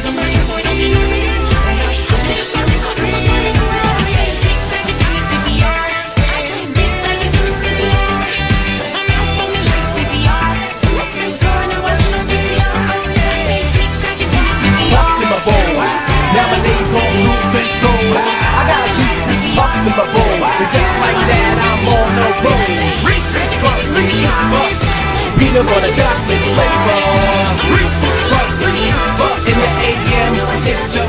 In my bowl, and just like that I'm on the road. Peanut butter chocolate flavor. In the AM, it's just